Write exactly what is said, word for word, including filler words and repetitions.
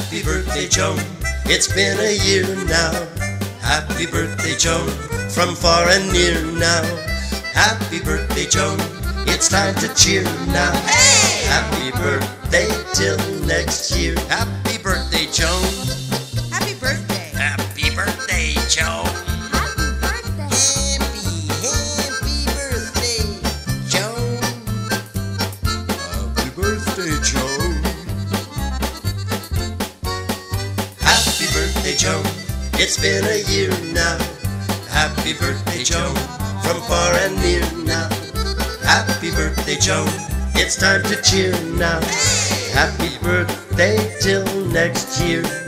Happy birthday, Joan. It's been a year now. Happy birthday, Joan, from far and near now. Happy birthday, Joan. It's time to cheer now. Hey! Happy birthday till next year. Happy birthday, Joan. Happy birthday. Happy birthday, Joan. Happy birthday. Happy, happy birthday, Joan. Happy birthday, Joan. Happy birthday, Joan. It's been a year now. Happy birthday, Joan, from far and near now. Happy birthday, Joan. It's time to cheer now. Happy birthday till next year.